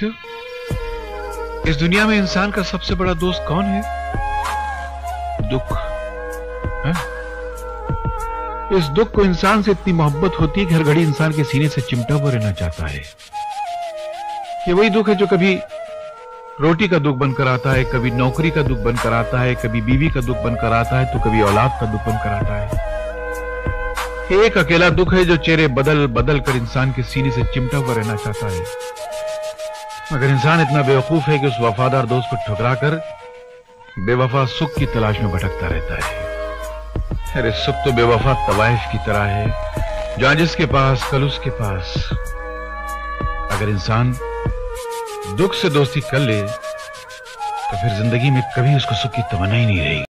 जानते हो इस दुनिया में इंसान का सबसे बड़ा दोस्त कौन है? दुख है? इस दुख को इंसान से इतनी मोहब्बत होती है कि हर घड़ी इंसान के सीने से चिमटा हुआ रहना चाहता है। ये वही दुख है जो कभी रोटी का दुख बनकर आता है, कभी नौकरी का दुख बनकर आता है, कभी बीवी का दुख बनकर आता है, तो कभी औलाद का दुख बनकर आता है। एक अकेला दुख है जो चेहरे बदल बदल कर इंसान के सीने से चिमटा हुआ रहना चाहता है। मगर इंसान इतना बेवकूफ है कि उस वफादार दोस्त को ठुकरा कर बेवफा सुख की तलाश में भटकता रहता है। अरे सुख तो बेवफा तवाइफ की तरह है, जहां जिसके पास कल उसके पास। अगर इंसान दुख से दोस्ती कर ले तो फिर जिंदगी में कभी उसको सुख की तमन्ना ही नहीं रहेगी।